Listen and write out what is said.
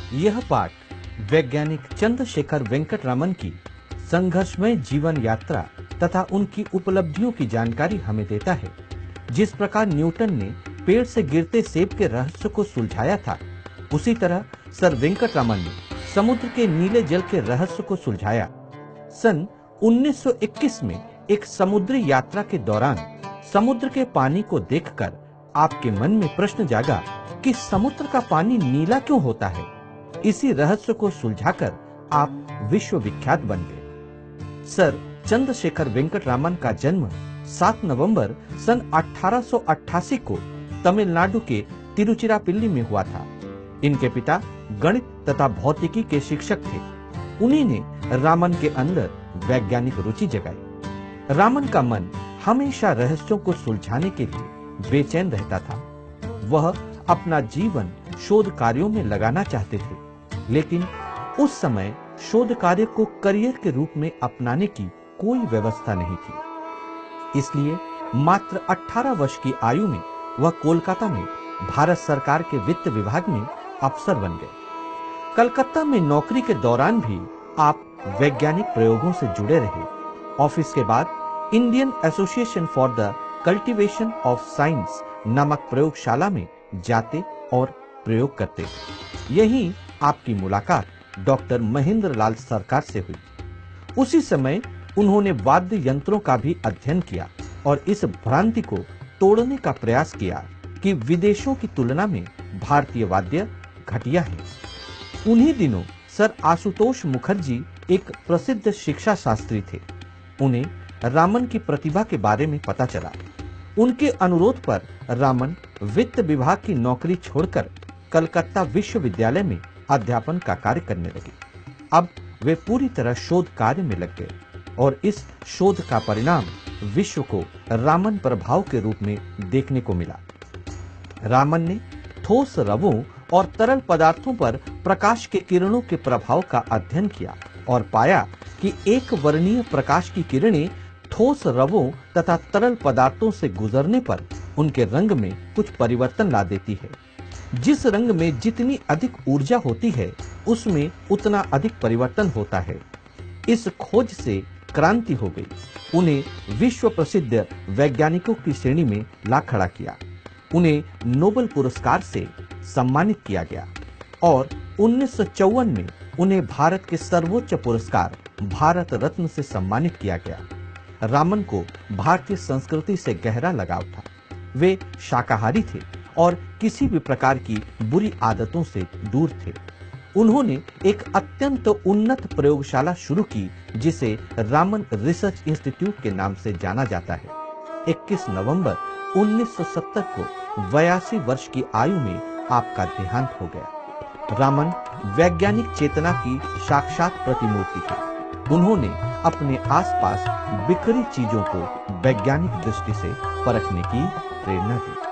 यह पाठ वैज्ञानिक चंद्रशेखर वेंकटरामन की संघर्षमय जीवन यात्रा तथा उनकी उपलब्धियों की जानकारी हमें देता है। जिस प्रकार न्यूटन ने पेड़ से गिरते सेब के रहस्य को सुलझाया था, उसी तरह सर वेंकटरामन ने समुद्र के नीले जल के रहस्य को सुलझाया। सन 1921 में एक समुद्री यात्रा के दौरान समुद्र के पानी को देखकर आपके मन में प्रश्न जागा कि समुद्र का पानी नीला क्यों होता है। इसी रहस्य को सुलझाकर आप विश्व विख्यात बन गए। सर चंद्रशेखर वेंकटरामन का जन्म 7 नवंबर सन 1888 को तमिलनाडु के तिरुचिरापल्ली में हुआ था। इनके पिता गणित तथा भौतिकी के शिक्षक थे। उन्हीं ने रामन के अंदर वैज्ञानिक रुचि जगाई। रामन का मन हमेशा रहस्यों को सुलझाने के लिए बेचैन रहता था। वह अपना जीवन शोध कार्यों में लगाना चाहते थे, लेकिन उस समय शोध कार्य को करियर के रूप में अपनाने की कोई व्यवस्था नहीं थी। इसलिए मात्र 18 वर्ष की आयु में वह कोलकाता में भारत सरकार के वित्त विभाग में अफसर बन गए। कलकत्ता में नौकरी के दौरान भी आप वैज्ञानिक प्रयोगों से जुड़े रहे। ऑफिस के बाद Indian association for the cultivation of science नामक प्रयोगशाला में जाते और प्रयोग करते। यहीं आपकी मुलाकात डॉक्टर महेंद्र लाल सरकार से हुई। उसी समय उन्होंने वाद्य यंत्रों का भी अध्ययन किया और इस भ्रांति को तोड़ने का प्रयास किया कि विदेशों की तुलना में भारतीय वाद्य घटिया है। उन्हीं दिनों सर आशुतोष मुखर्जी एक प्रसिद्ध शिक्षा शास्त्री थे। उन्हें रामन की प्रतिभा के बारे में पता चला। उनके अनुरोध पर रामन वित्त विभाग की नौकरी छोड़कर कलकत्ता विश्वविद्यालय में अध्यापन का कार्य करने लगे। अब वे पूरी तरह शोध कार्य में लग गए और इस शोध का परिणाम विश्व को रामन प्रभाव के रूप में देखने को मिला। रामन ने ठोस रवों और तरल पदार्थों पर प्रकाश के किरणों के प्रभाव का अध्ययन किया और पाया कि एक वर्णीय प्रकाश की किरणें ठोस रवों तथा तरल पदार्थों से गुजरने पर उनके रंग में कुछ परिवर्तन ला देती है। जिस रंग में जितनी अधिक ऊर्जा होती है, उसमें उतना अधिक परिवर्तन होता है। इस खोज से क्रांति हो गई। उन्हें विश्व प्रसिद्ध वैज्ञानिकों की श्रेणी में ला खड़ा किया। उन्हें नोबेल पुरस्कार से सम्मानित किया गया और 1954 में उन्हें भारत के सर्वोच्च पुरस्कार भारत रत्न से सम्मानित किया गया। रामन को भारतीय संस्कृति से गहरा लगाव था। वे शाकाहारी थे और किसी भी प्रकार की बुरी आदतों से दूर थे। उन्होंने एक अत्यंत उन्नत प्रयोगशाला शुरू की, जिसे रामन रिसर्च इंस्टीट्यूट के नाम से जाना जाता है। 21 नवंबर 1970 को 82 वर्ष की आयु में आपका देहांत हो गया। रामन वैज्ञानिक चेतना की साक्षात प्रतिमूर्ति थे। उन्होंने अपने आसपास बिखरी चीजों को वैज्ञानिक दृष्टि से परखने की प्रेरणा दी।